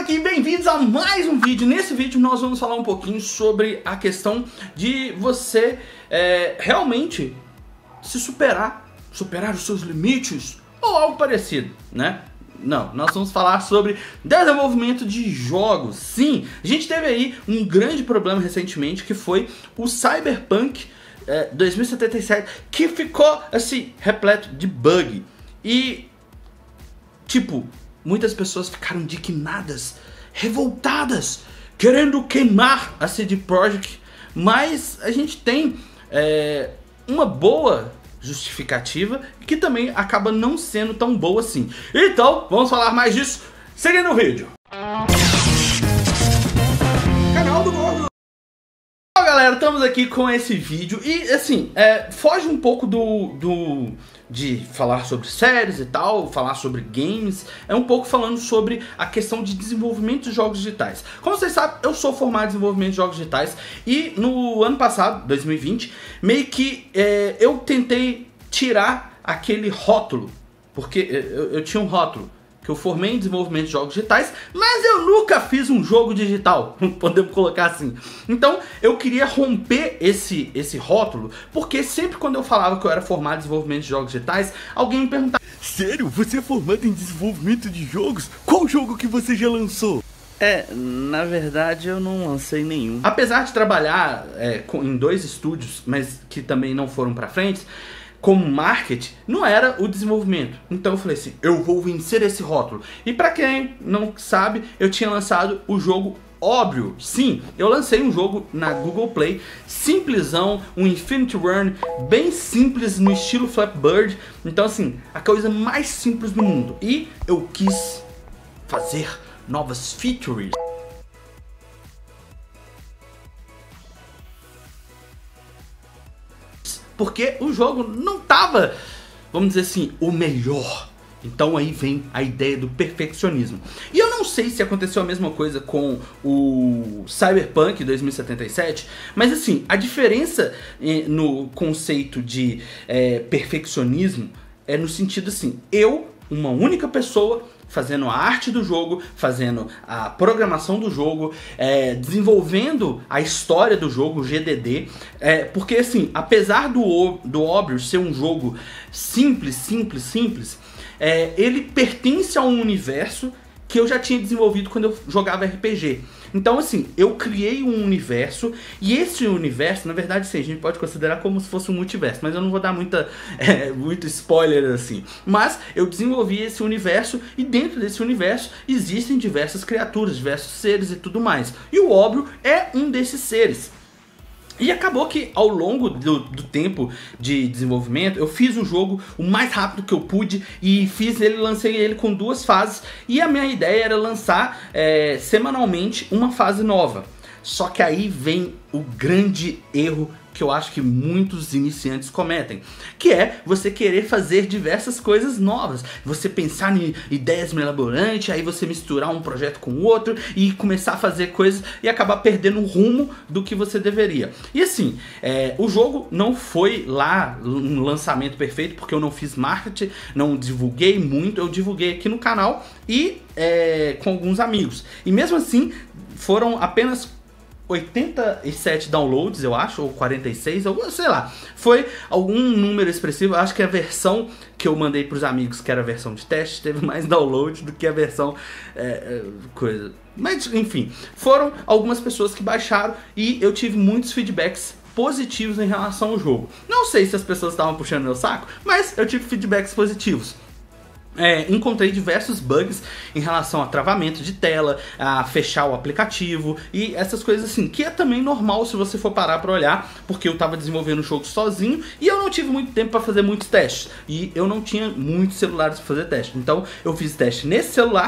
aqui, bem-vindos a mais um vídeo. Nesse vídeo nós vamos falar um pouquinho sobre a questão de você realmente se superar os seus limites ou algo parecido, né? Não, nós vamos falar sobre desenvolvimento de jogos. Sim, a gente teve aí um grande problema recentemente, que foi o Cyberpunk 2077, que ficou assim, repleto de bug. E tipo, muitas pessoas ficaram indignadas, revoltadas, querendo queimar a CD Projekt. Mas a gente tem uma boa justificativa, que também acaba não sendo tão boa assim. Então, vamos falar mais disso seguindo o vídeo. Canal do Gordo. Bom, galera, estamos aqui com esse vídeo e assim, foge um pouco de falar sobre séries e tal, falar sobre games, é um pouco falando sobre a questão de desenvolvimento de jogos digitais. Como vocês sabem, eu sou formado em desenvolvimento de jogos digitais e no ano passado, 2020, meio que eu tentei tirar aquele rótulo, porque eu tinha um rótulo, que eu formei em desenvolvimento de jogos digitais, mas eu nunca fiz um jogo digital, podemos colocar assim. Então eu queria romper esse rótulo, porque sempre quando eu falava que eu era formado em desenvolvimento de jogos digitais, alguém me perguntava: sério, você é formado em desenvolvimento de jogos? Qual jogo que você já lançou? Na verdade eu não lancei nenhum. Apesar de trabalhar em 2 estúdios, mas que também não foram pra frente, como marketing, não era o desenvolvimento. Então eu falei assim, eu vou vencer esse rótulo. E pra quem não sabe, eu tinha lançado o jogo Óbvio. Sim, eu lancei um jogo na Google Play, simplesão, um Infinity Run, bem simples, no estilo Flappy Bird. Então assim, a coisa mais simples do mundo. E eu quis fazer novas features. Porque o jogo não tava, vamos dizer assim, o melhor. Então aí vem a ideia do perfeccionismo. E eu não sei se aconteceu a mesma coisa com o Cyberpunk 2077, mas assim, a diferença no conceito de perfeccionismo é no sentido assim, uma única pessoa, fazendo a arte do jogo, fazendo a programação do jogo, desenvolvendo a história do jogo, o GDD, porque assim, apesar do Óbvio ser um jogo simples, ele pertence a um universo que eu já tinha desenvolvido quando eu jogava RPG. Então assim, eu criei um universo, e esse universo, na verdade sim, a gente pode considerar como se fosse um multiverso, mas eu não vou dar muito spoiler assim. Mas eu desenvolvi esse universo, e dentro desse universo existem diversas criaturas, diversos seres e tudo mais. E o Óbvio é um desses seres. E acabou que ao longo do tempo de desenvolvimento eu fiz o jogo o mais rápido que eu pude e lancei ele com 2 fases, e a minha ideia era lançar semanalmente uma fase nova. Só que aí vem o grande erro que eu acho que muitos iniciantes cometem, que é você querer fazer diversas coisas novas, você pensar em ideias mirabolantes, aí você misturar um projeto com o outro e começar a fazer coisas e acabar perdendo o rumo do que você deveria. E assim, o jogo não foi lá um lançamento perfeito, porque eu não fiz marketing, não divulguei muito, eu divulguei aqui no canal e com alguns amigos. E mesmo assim, foram apenas 87 downloads, eu acho, ou 46, ou sei lá. Foi algum número expressivo. Acho que a versão que eu mandei pros amigos, que era a versão de teste, teve mais downloads do que a versão coisa. Mas enfim, foram algumas pessoas que baixaram e eu tive muitos feedbacks positivos em relação ao jogo. Não sei se as pessoas estavam puxando meu saco, mas eu tive feedbacks positivos. Encontrei diversos bugs em relação a travamento de tela, a fechar o aplicativo e essas coisas assim, que é também normal se você for parar pra olhar, porque eu tava desenvolvendo o jogo sozinho e eu não tive muito tempo pra fazer muitos testes, e eu não tinha muitos celulares pra fazer teste. Então eu fiz teste nesse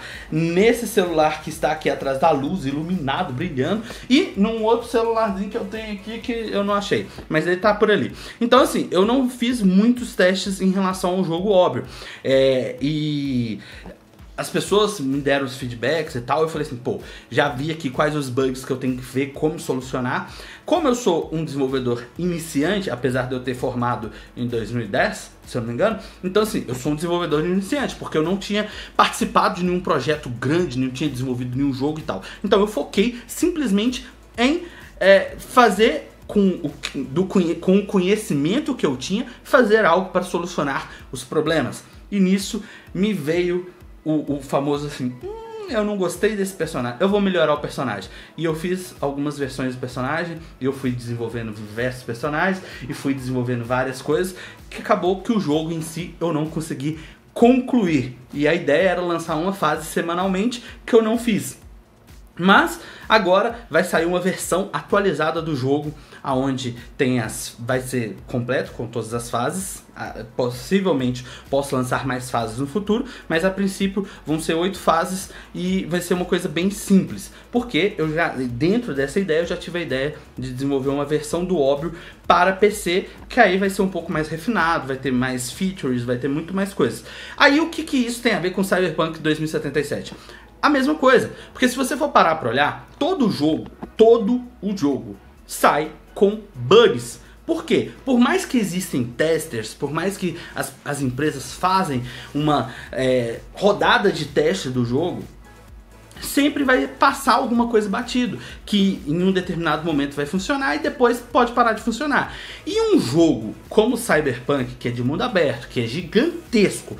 celular que está aqui atrás da luz, iluminado, brilhando, e num outro celularzinho que eu tenho aqui que eu não achei, mas ele tá por ali. Então assim, eu não fiz muitos testes em relação ao jogo Óbvio. E as pessoas me deram os feedbacks e tal, eu falei assim, pô, já vi aqui quais os bugs que eu tenho que ver, como solucionar. Como eu sou um desenvolvedor iniciante, apesar de eu ter formado em 2010, se eu não me engano, então assim, eu sou um desenvolvedor iniciante, porque eu não tinha participado de nenhum projeto grande, não tinha desenvolvido nenhum jogo e tal. Então eu foquei simplesmente em fazer com o conhecimento que eu tinha, fazer algo para solucionar os problemas. E nisso me veio o famoso assim, eu não gostei desse personagem, eu vou melhorar o personagem. E eu fiz algumas versões do personagem, e eu fui desenvolvendo diversos personagens, e fui desenvolvendo várias coisas, que acabou que o jogo em si eu não consegui concluir. E a ideia era lançar uma fase semanalmente, que eu não fiz. Mas agora vai sair uma versão atualizada do jogo, onde vai ser completo com todas as fases. Possivelmente posso lançar mais fases no futuro, mas a princípio vão ser 8 fases e vai ser uma coisa bem simples. Porque eu já, dentro dessa ideia, eu já tive a ideia de desenvolver uma versão do Óbvio para PC, que aí vai ser um pouco mais refinado, vai ter mais features, vai ter muito mais coisas. Aí o que isso tem a ver com Cyberpunk 2077? A mesma coisa, porque se você for parar para olhar, todo o jogo sai com bugs. Por quê? Por mais que existem testers, por mais que as empresas fazem uma rodada de teste do jogo, sempre vai passar alguma coisa batido, que em um determinado momento vai funcionar e depois pode parar de funcionar. E um jogo como Cyberpunk, que é de mundo aberto, que é gigantesco,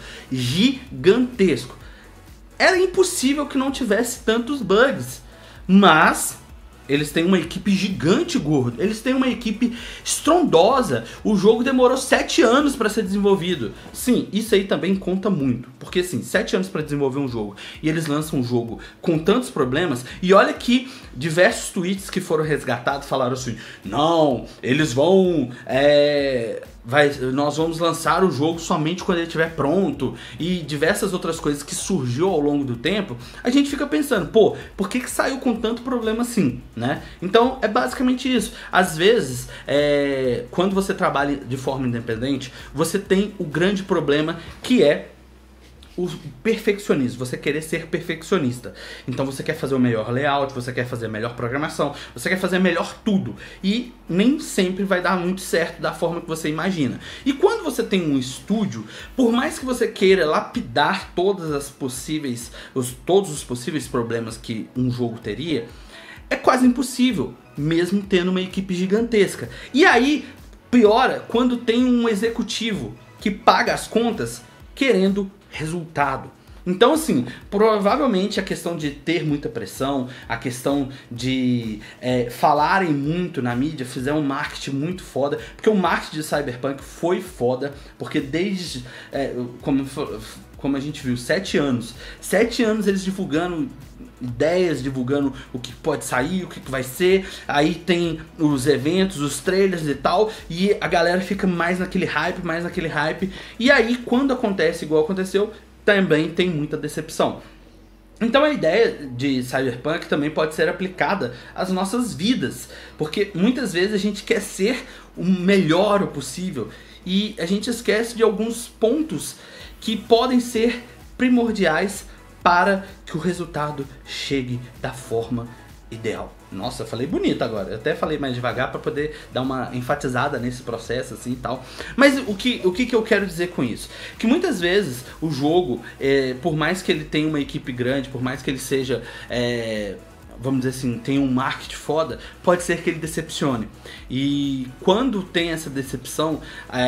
era impossível que não tivesse tantos bugs, mas eles têm uma equipe gigante, gordo. Eles têm uma equipe estrondosa. O jogo demorou 7 anos para ser desenvolvido. Sim, isso aí também conta muito. Porque assim, 7 anos para desenvolver um jogo e eles lançam um jogo com tantos problemas. E olha que diversos tweets que foram resgatados falaram assim, não, eles vão... nós vamos lançar o jogo somente quando ele estiver pronto, e diversas outras coisas que surgiu ao longo do tempo, a gente fica pensando, pô, por que saiu com tanto problema assim, né? Então é basicamente isso. Às vezes, quando você trabalha de forma independente, você tem o grande problema que é o perfeccionismo, você querer ser perfeccionista. Então você quer fazer o melhor layout, você quer fazer a melhor programação, você quer fazer melhor tudo. E nem sempre vai dar muito certo da forma que você imagina. E quando você tem um estúdio, por mais que você queira lapidar todos os possíveis problemas que um jogo teria, é quase impossível, mesmo tendo uma equipe gigantesca. E aí, piora quando tem um executivo que paga as contas querendo resultado. Então assim, provavelmente a questão de ter muita pressão, a questão de falarem muito na mídia, fizer um marketing muito foda, porque o marketing de Cyberpunk foi foda, porque desde, como a gente viu, 7 anos eles divulgando ideias, divulgando o que pode sair, o que vai ser, aí tem os eventos, os trailers e tal, e a galera fica mais naquele hype, e aí quando acontece igual aconteceu, também tem muita decepção. Então a ideia de Cyberpunk também pode ser aplicada às nossas vidas, porque muitas vezes a gente quer ser o melhor possível, e a gente esquece de alguns pontos que podem ser primordiais para que o resultado chegue da forma ideal. Nossa, eu falei bonito agora. Eu até falei mais devagar para poder dar uma enfatizada nesse processo assim e tal. Mas o que eu quero dizer com isso? Que muitas vezes o jogo, por mais que ele tenha uma equipe grande, por mais que ele seja... vamos dizer assim, tem um marketing foda, pode ser que ele decepcione. E quando tem essa decepção,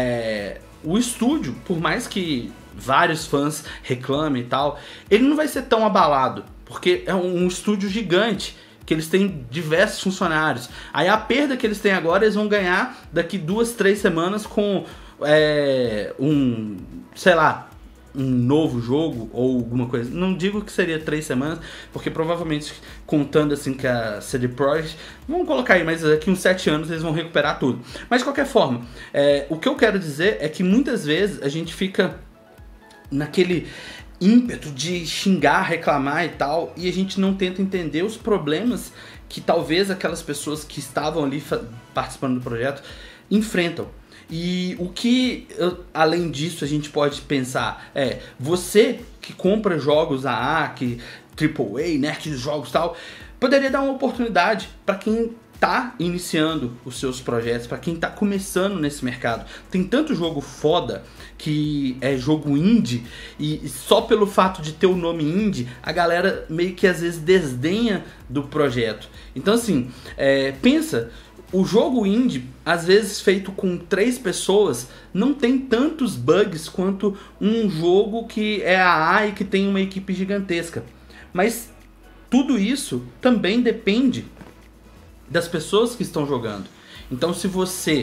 o estúdio, por mais que vários fãs reclamem e tal, ele não vai ser tão abalado, porque é um estúdio gigante, que eles têm diversos funcionários. Aí a perda que eles têm agora, eles vão ganhar daqui 2, 3 semanas com um novo jogo ou alguma coisa. Não digo que seria 3 semanas, porque provavelmente, contando assim que a CD Projekt, vamos colocar aí, mas daqui uns 7 anos eles vão recuperar tudo. Mas de qualquer forma, o que eu quero dizer é que muitas vezes a gente fica naquele ímpeto de xingar, reclamar e tal, e a gente não tenta entender os problemas que talvez aquelas pessoas que estavam ali participando do projeto enfrentam. E o que, além disso, a gente pode pensar é, você que compra jogos AA, que AAA, né, que jogos e tal, poderia dar uma oportunidade para quem tá iniciando os seus projetos, para quem tá começando nesse mercado. Tem tanto jogo foda que é jogo indie, e só pelo fato de ter o nome indie, a galera meio que às vezes desdenha do projeto. Então assim, pensa, o jogo indie, às vezes feito com 3 pessoas, não tem tantos bugs quanto um jogo que é AA e que tem uma equipe gigantesca. Mas tudo isso também depende das pessoas que estão jogando. Então se você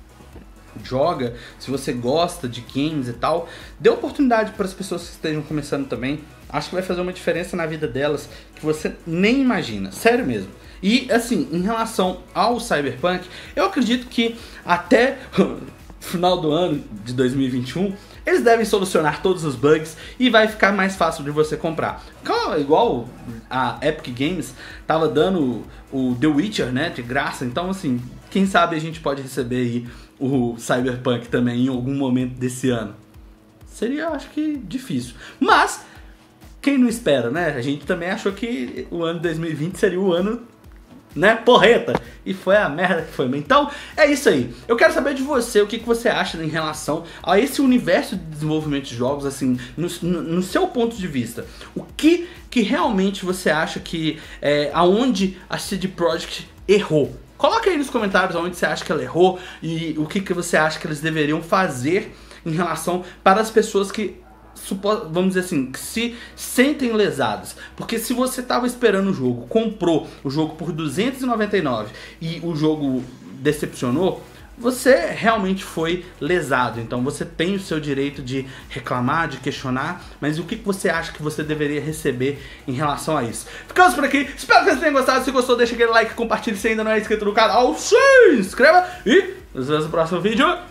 joga, se você gosta de games e tal, dê oportunidade para as pessoas que estejam começando também. Acho que vai fazer uma diferença na vida delas que você nem imagina, sério mesmo. E assim, em relação ao Cyberpunk, eu acredito que até o final do ano de 2021 eles devem solucionar todos os bugs e vai ficar mais fácil de você comprar. Igual a Epic Games tava dando o The Witcher, né, de graça. Então assim, quem sabe a gente pode receber aí o Cyberpunk também em algum momento desse ano. Seria, acho que, difícil. Mas, quem não espera, né? A gente também achou que o ano 2020 seria o ano, né, porreta. E foi a merda que foi. Então, é isso aí. Eu quero saber de você, o que você acha em relação a esse universo de desenvolvimento de jogos, assim, no seu ponto de vista. O que realmente você acha que aonde a CD Projekt errou? Coloca aí nos comentários onde você acha que ela errou e o que você acha que eles deveriam fazer em relação para as pessoas que, vamos dizer assim, que se sentem lesadas. Porque se você estava esperando o jogo, comprou o jogo por R$299 e o jogo decepcionou, você realmente foi lesado. Então você tem o seu direito de reclamar, de questionar, mas o que você acha que você deveria receber em relação a isso? Ficamos por aqui, espero que vocês tenham gostado. Se gostou, deixa aquele like, compartilhe se ainda não é inscrito no canal, se inscreva e nos vemos no próximo vídeo.